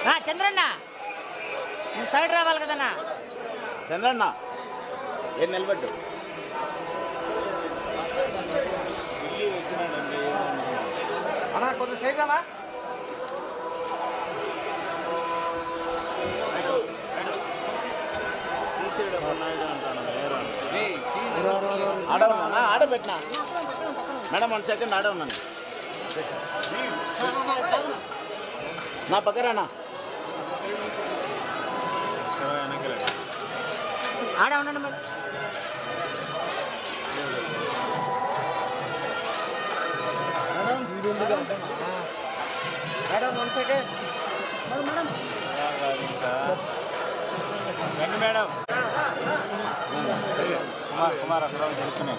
Chandranna side రావాలి కదన్నా. చంద్రన్న ఏం నిలబడ్డు అన్నా కొద్ది సైడ్ రామా. ఆడవున్నా ఆడబెట్టినా మేడం 1 సెకండ్ ఆడవున్నాను నా పక్కరానా ఆడ ఉండండి మేడం. మేడం 1 సెకండ్ మేడం రండి మేడం కుమార్ అక్కడ జరుగుతున్నాయి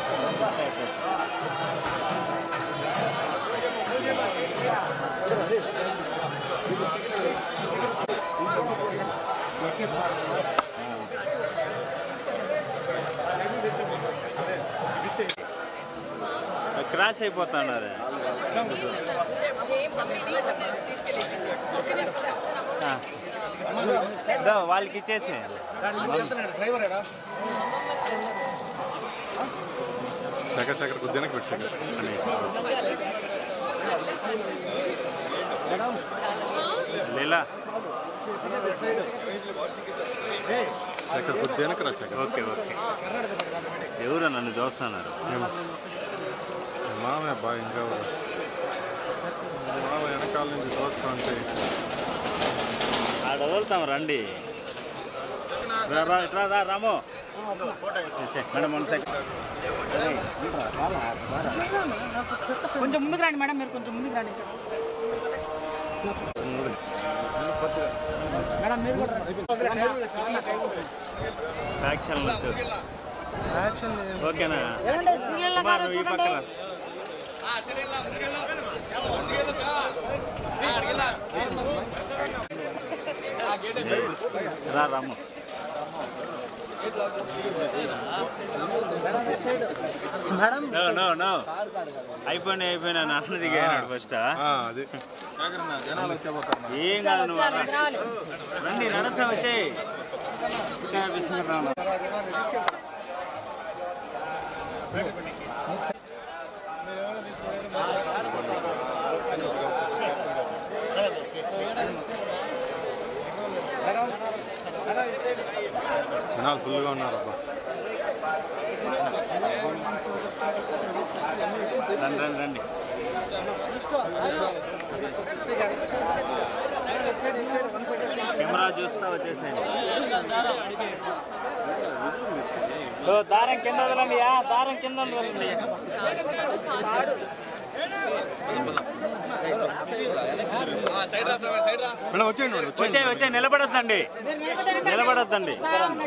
క్రాష్ అయిపోతున్నారు. వాళ్ళకి ఇచ్చేసి శేఖర్ కొద్దిగా పెట్టు శేఖర్ లీలా శేఖర్ కొద్దిగా రా శేఖర్. ఓకే ఓకే ఎవరు నన్ను చూస్తున్నారు మామయ్య బాగా ఇంకా మామ వెనకాల నుంచి చూస్తా అంటే ఆడ వదులుతాం రండి. రాము మేడం 1 సెకండ్ కొంచెం ముందుకు రండి మేడం. మీరు కొంచెం ముందుకు రండి మేడం. మీరు కూడా ఓకేనా ఈ పక్కన రాము అయిపోయినా నాన్న దిగాడు ఫస్ట్. ఏం కాదు నువ్వు రండి నడస్తా వచ్చే జనాలు ఫుల్గా ఉన్నారు అబ్బా. రండి రండి కెమెరా చూస్తా వచ్చేసేయండి. దారం కింద వదలండి. దారం కింద వదలండి. వచ్చే నిలబడద్దండి నిలబడద్దండి.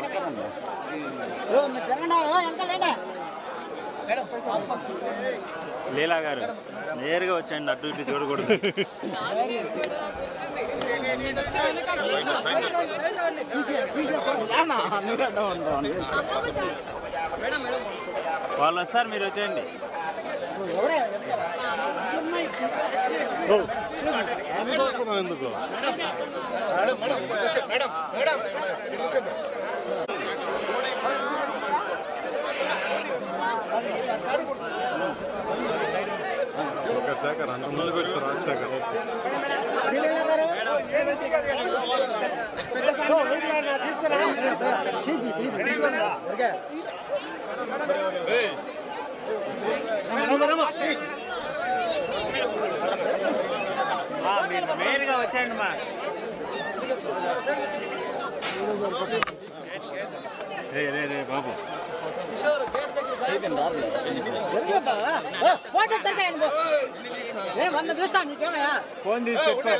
లీలా గారు నేరుగా వచ్చేయండి. అటు ఇటు చూడకూడదు. వాళ్ళు వస్తారు మీరు వచ్చేయండి. ఎందుకు శేఖర్ అంత ముందు పెట్టి రాజశేఖర్ మీరు మెయిన్గా వచ్చేయండి మా రే బాబు ఫోన్ తీసుకొచ్చి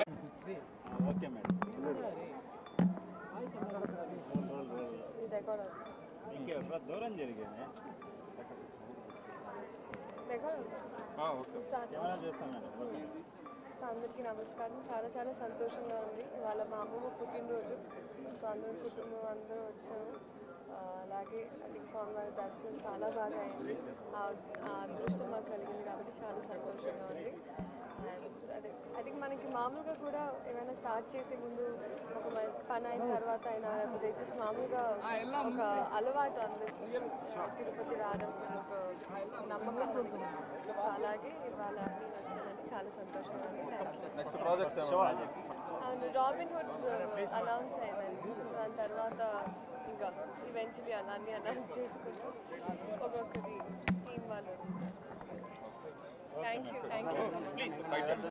ఓకే మేడం. దూరం జరిగింది అందరికీ నమస్కారం. చాలా చాలా సంతోషంగా ఉంది. ఇవాళ మా అమ్మమ్మ పుట్టినరోజు. సో అందరూ కుటుంబం అందరూ వచ్చాము. అలాగే అది స్వామివారి దర్శనం చాలా బాగా అయింది. ఆ అదృష్టం మాకు కలిగింది కాబట్టి చాలా సంతోషంగా ఉంది. అండ్ అదే ఐ థింక్ మనకి మామూలుగా కూడా ఏమైనా స్టార్ట్ చేసే ముందు ఒక పని అయిన తర్వాత అయినా లేకపోతే జస్ట్ మామూలుగా ఒక అలవాటు అందరికీ తిరుపతి రావడం ఒక నమ్మకం ఉంటుంది. సో అలాగే ఇవాళ నేను వచ్చానని చాలా సంతోషంగా ఉంది. అవును, రాబిన్ హుడ్ అనౌన్స్ అయిందండి. దాని తర్వాత ఇంకా ఈవెన్చువలీ అన్నీ అనౌన్స్ చేసుకుంటూ ఒక్కొక్కటి టీం వాళ్ళు. Thank you so much.